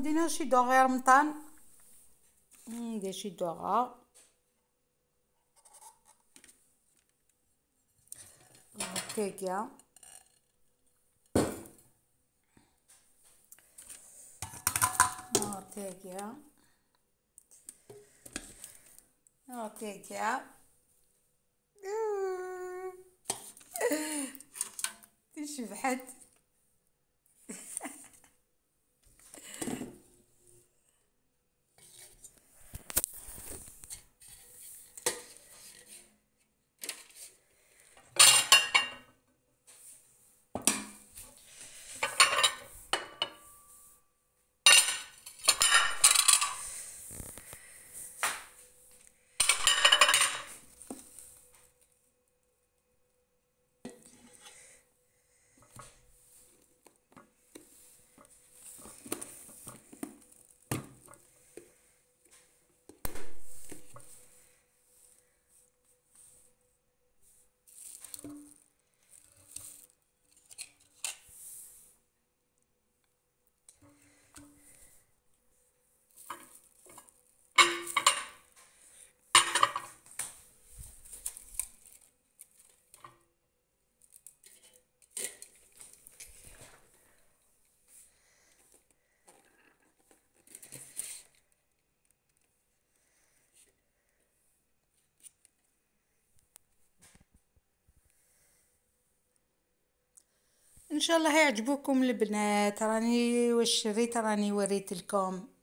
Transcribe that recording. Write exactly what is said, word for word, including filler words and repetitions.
ندير شي دوغي رمطان، ندير شي دوغا هكاكا. هكاكا هكاكا تشبحت. ان شاء الله يعجبوكم البنات. راني واش شريت راني وريت لكم.